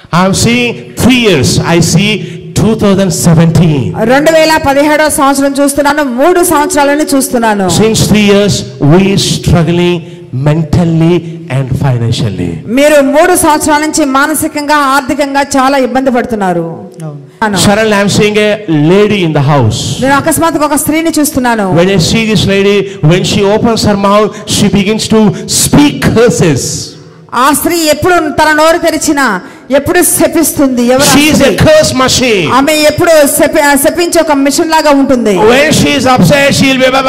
I'm seeing 3 years. I see 2017. 2017 సంవత్సరం చూస్తున్నాను, 3 సంవత్సరాలను చూస్తున్నాను. Since 3 years we are struggling mentally and financially. మీరు 3 సంవత్సరాల నుంచి మానసికంగా ఆర్థికంగా చాలా ఇబ్బంది పడుతున్నారు. Suddenly I'm seeing a lady in the house. నేను అకస్మాత్తుగా ఒక స్త్రీని చూస్తున్నాను. When I see this lady, when she opens her mouth, she begins to speak curses. ఆ స్త్రీ ఎప్పుడు తన నోరు తెరిచినా ఎప్పుడు శపిస్తుంది. She is a curse machine. ఆమె ఎప్పుడు శపించే ఒక మిషన్ లాగా ఉంటుంది. When she is upset, she will be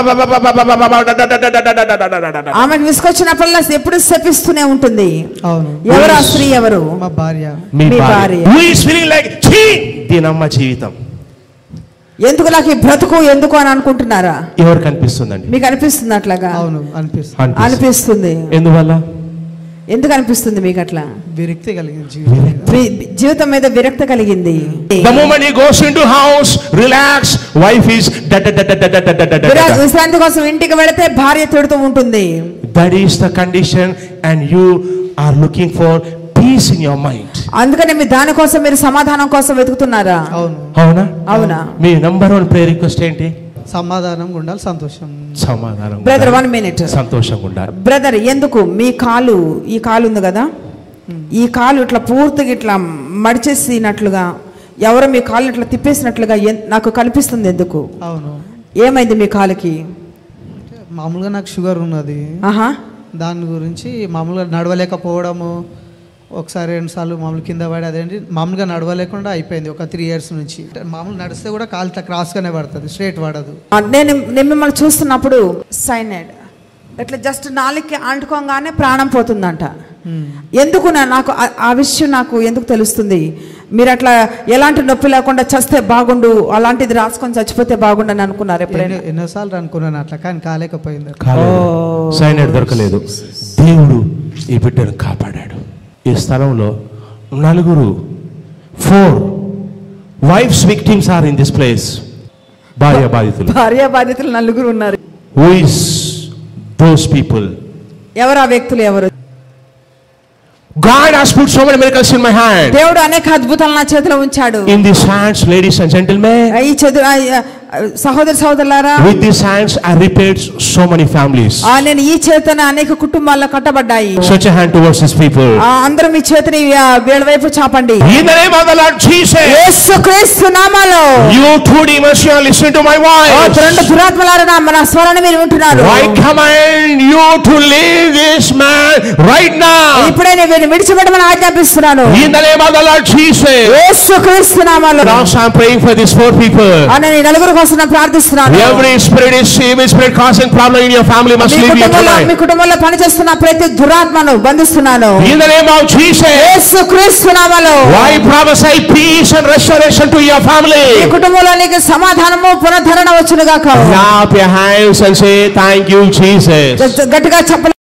ఆమెకు విసుకొచ్చినప్పుడల్లా ఎప్పుడు శపిస్తూనే ఉంటుంది. అవును. ఎవరు ఆ స్త్రీ? ఎవరు? మా భార్య. మీ భార్య. Who is feeling like ఛీ దీనమ్మ జీవితం, ఎందుకు నాకు ఈ బ్రతుకు ఎందుకు అని అనుకుంటున్నారా? ఎవరికి అనిపిస్తుందండి? మీకు అనిపిస్తుంది అట్లాగా? అవును, అనిపిస్తుంది. అనిపిస్తుంది. ఎందువల్ల? ఎందుకు అనిపిస్తుంది మీకు అట్లా? విరక్తి కలిగింది జీవితం మీద విరక్తి కలిగింది. The moment he goes into house, relax, wife is విశ్రాంతి కోసం ఇంటికి వెళితే భార్య తిడుతూ ఉంటుంది. That is the condition and you are looking for peace in your mind. అందుకనే మీ దాని కోసం మీరు సమాధానం కోసం వెతుకుతున్నారా? అవును. అవునా? అవునా? మీ నంబర్ 1 ప్రేయర్ రిక్వెస్ట్ ఏంటి? సమాధానంగా ఉండాలి, సంతోషం. సమాధానం. Brother 1 minute. సంతోషంగా ఉండాలి. బ్రదర్ ఎందుకు మీ ఈ కాలు ఉంది కదా, ఈ కాలు ఇట్లా పూర్తిగా ఇట్లా మడిచేసినట్లుగా ఎవరో మీ కాలు ఇట్లా తిప్పేసినట్లుగా నాకు కనిపిస్తుంది. ఎందుకు? అవును. ఏమైంది మీ కాలుకి? మామూలుగా నాకు షుగర్ ఉన్నది. దాని గురించి మామూలుగా నడవలేకపోవడము, ఒకసారి 2 సార్లు మామూలు కింద పడి అదేంటి మామూలుగా నడవలేకుండా అయిపోయింది ఒక 3 years నుంచి. మామూలు నడిస్తే కూడా కాలు క్రాస్గానే పడుతుంది, స్ట్రైట్ పడదు. నేను మిమ్మల్ని చూస్తున్నప్పుడు సైనైడ్ ఇట్లా జస్ట్ నాలుగుకి అంటుకోగానే ప్రాణం పోతుందంట. ఎందుకు నాకు ఆ విషయం నాకు ఎందుకు తెలుస్తుంది? మీరు అట్లా ఎలాంటి నొప్పి లేకుండా చస్తే బాగుండు, అలాంటిది రాసుకొని చచ్చిపోతే బాగుండు అని అనుకున్నారు ఎప్పుడైనా? ఎన్నోసార్లు అనుకున్నాను అట్లా, కానీ కాలేకపోయింది. సైనైడ్ దొరకలేదు. దేవుడు ఈ బిడ్డను కాపాడాడు. ఈ స్థలంలో 4 wives victims are in this place. భార్య బాధితులు 4 ఉన్నారు. Who is those people? ఎవరు ఆ వ్యక్తులు? ఎవరు? God has put so many miracles in my hand. దేవుడు అనేక అద్భుతాలను నా చేతిలో ఉంచాడు. In these hands, ladies and gentlemen, ఈ సహోదర సహోదరులారా, with these hands I repaired so many families. నేను ఈ చేతన అనేక కుటుంబాలు కట్టబడ్డాయి. Stretch a hand towards these people. అందరూ మీ చేతిని వీళ్ళ వైపు చాపండి. In the name of the Lord Jesus, యేసుక్రీస్తు నామములో, you 2 demons are listening to my voice. 2 దురాత్మలారా నా స్వరాన్ని మీరు వింటున్నారు. I command you to leave this man right now. ఇప్పుడే నేను విడిచిపెట్టమని ఆజ్ఞాపిస్తున్నాను. In the name of the Lord Jesus, యేసుక్రీస్తు నామములో. now I am praying for these 4 people. నేను నలుగురు కోసం ప్రార్థిస్తున్నాను. Every spirit is evil spirit causing problem in your family must leave you tonight. మీ కుటుంబంలో పనిచేస్తున్న ప్రతి దురాత్మను బంధిస్తున్నాను. In the name of Jesus, యేసుక్రీస్తు నామములో. I prophesy peace and restoration to your family. మీ కుటుంబంలో నీకు సమాధానము పునరుద్ధరణ వచ్చును గాక. Clap your hands and say thank you Jesus. గట్టిగా చెప్పండి.